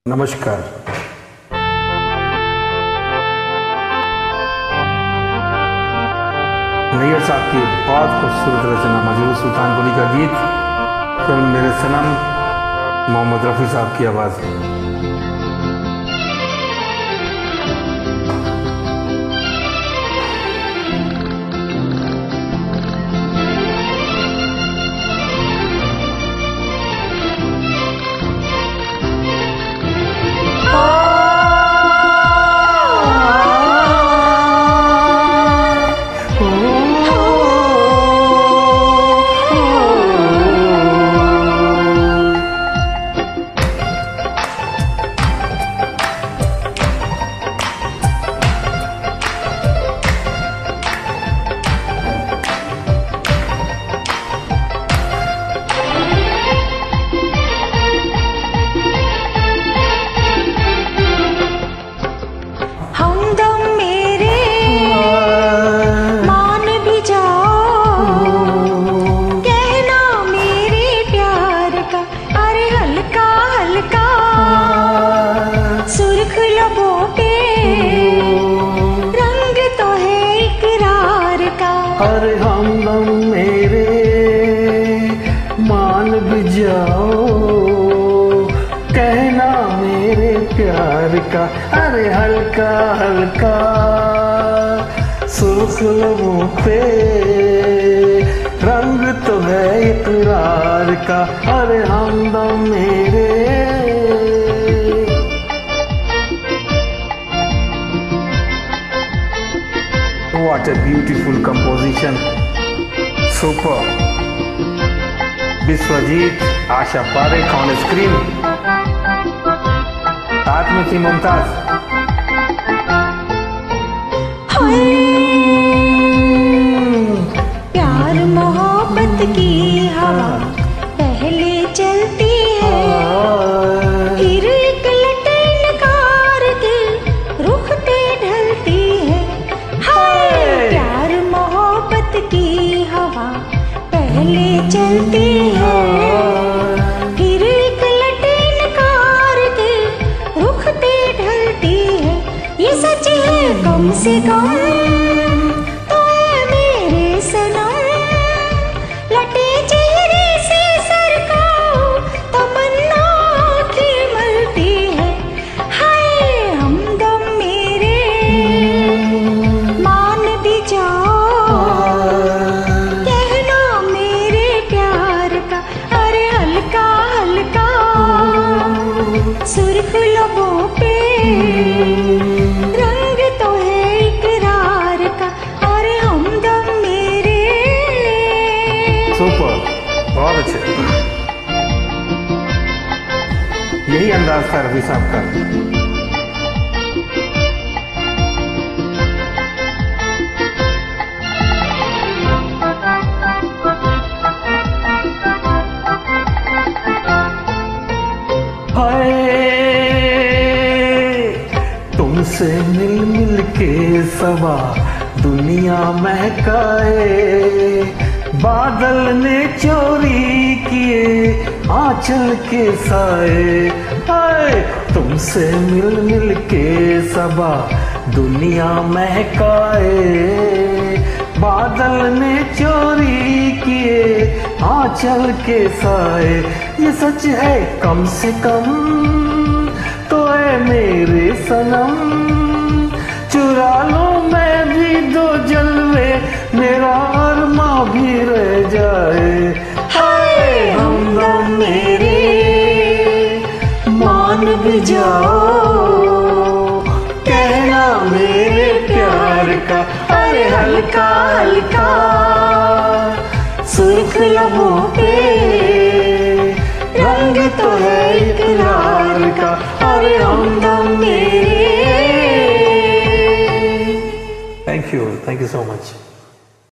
नमस्कार। नैयर साहब की बहुत खूबसूरत रचना मजरूर सुल्तानपुरी का गीत, फिल्म मेरे सनम, मोहम्मद रफ़ी साहब की आवाज़ में। अरे हमदम मेरे मान भी जाओ, कहना मेरे प्यार का। अरे हल्का हल्का सुर्ख लबों पे रंग तो है इकरार का। अरे हमदम मेरे What a beautiful composition, super. Vishwajeet, Asha Parekh on screen, साथ में थी मुमताज। प्यार मोहब्बत की हवा पहले चलती है, फिर एक लटनकार दिल रुख पे ढलती है। प्यार मोहब्बत की हवा पहले चलती है, फिर एक लटनकार दिल रुख पे ढलती है। ये सच है कम से कम तो है मेरे सनम, लटे चेहरे से सर का तमन्ना की मलती है। हाय हमदम मेरे मान भी जाओ, कहना मेरे प्यार का। अरे हल्का हल्का सुर्ख लबों पे रंग तो है इकरार का। अरे हमदम मेरे सुपर, बहुत अच्छे। यही अंदाज था रफ़ी साहब का। तुमसे मिल मिल के सबा दुनिया महकाए, बादल ने चोरी किए आंचल के साए। हाय तुमसे मिल मिल के सबा दुनिया महकाए, बादल ने चोरी किए आंचल के साए। ये सच है कम से कम तो है मेरे सनम, चुरा लो मैं भी दो जलवे, मेरा अरमा भी रह जाए। हाय हमदम मेरे मान भी जाओ, कहना मेरे प्यार का। अरे हल्का हल्का सुर्ख लबों पे रंग तो है इकरार का। अरे हमदम मेरे। Thank you so much.